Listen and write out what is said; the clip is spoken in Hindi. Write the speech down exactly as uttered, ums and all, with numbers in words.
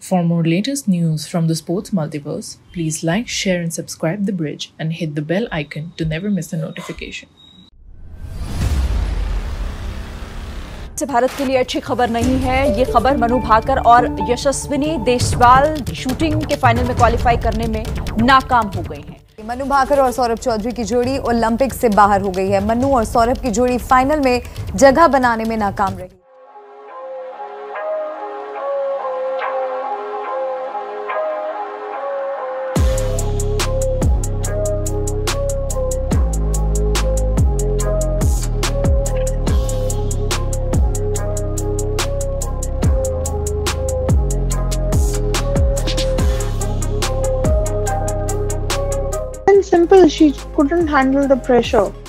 For more latest news from the sports multiverse, please like, share and subscribe The Bridge and hit the bell icon to never miss a notification. Bharat के लिए अच्छी खबर नहीं है। ये खबर मनु भाकर और यशस्विनी देशवाल शूटिंग के फाइनल में क्वालिफाई करने में नाकाम हो गई हैं। मनु भाकर और सौरभ चौधरी की जोड़ी ओलंपिक से बाहर हो गई है। मनु और सौरभ की जोड़ी फाइनल में जगह बनाने में नाकाम रही। Simple, she couldn't handle the pressure.